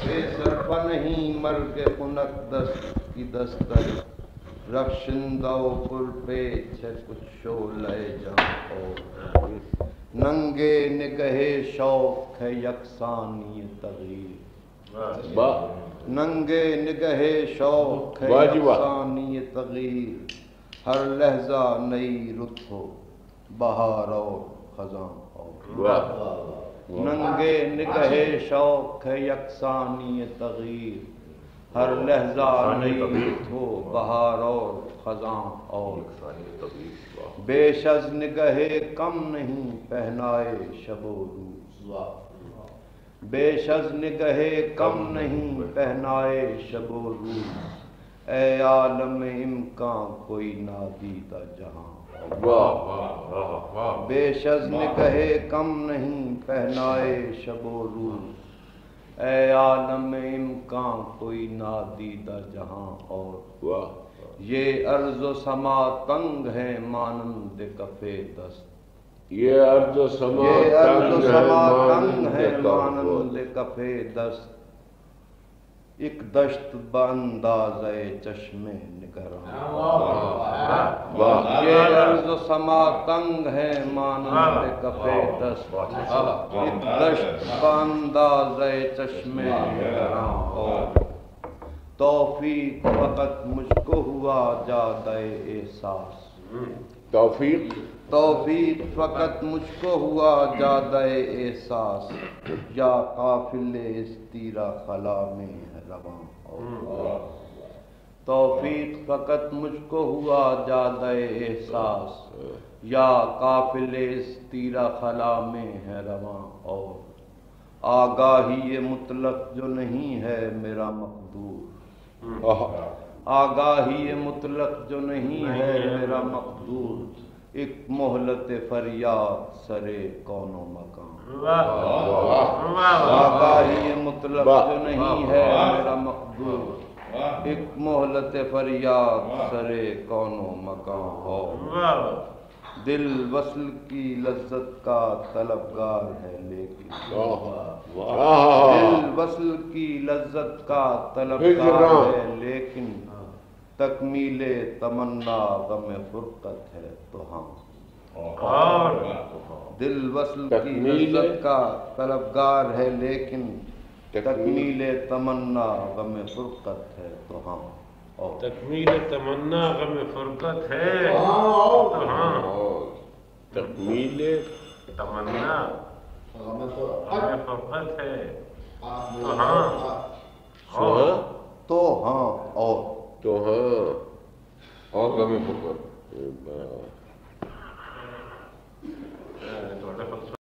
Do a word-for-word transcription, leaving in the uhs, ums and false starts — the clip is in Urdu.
بے سرپا نہیں مرگ خنک دست کی دستک رخشندہ و پرپیچ ہے کچھ شعلہ جاں اور ننگے نگہے شوق ہے یکسانی تغییر ننگے نگہے شوق ہے یکسانی تغییر ہر لحظہ نئی رت ہو بہار اور خزاں اور ننگے نگہے شوق ہے یکسانی تغییر ہر لحظہ نئی رت ہو بہار اور خزاں اور بیش از نگہے کم نہیں پہنائے شب و روز بیش از نگہے کم نہیں پہنائے شب و روز اے عالم امکان کوئی نادیدہ جہاں بیش از نگہے کم نہیں پہنائے شب و روز اے عالم امکان کوئی نادیدہ جہاں اور یہ ارض و سما تنگ ہے مانند کف دست یہ ارض و سما یہ ارض و سما تنگ ہے مانند کف دست ایک دشت باندازہ چشم نگراں یہ ارض و سما تنگ ہے مانند کف دست ایک دشت باندازہ چشم نگراں اور توفیق فقط مجھ کو ہوا جادہ احساس توفیق توفیق فقط مجھ کو ہوا جادہ احساس یا قافل استیرا خلا میں ہے رواں توفیق فقط مجھ کو ہوا جادہ احساس یا قافل استیرا خلا میں ہے رواں اور آگاہی مطلق جو نہیں ہے میرا مقدور آگاہی مطلق جو نہیں ہے میرا مقدور ایک مہلت فریاد سرے کون و مکان آگاہی مطلق جو نہیں ہے میرا مقدور ایک مہلت فریاد سرے کون و مکان ہو دل وصل کی لذت کا طلبگار ہے لیکن دل وصل کی لذت کا طلبگار ہے لیکن تکمیل تمنا غم فرقت ہے تو ہاں دل وصل کی لذت کا طلبگار ہے لیکن تکمیل تمنا غم فرقت ہے تو ہاں تکمیل تمنا غم فرقت ہے تو ہاں تکمیل تمنا غم فرقت ہے تو ہاں تو ہاں اور تو ہاں اور غم فرقت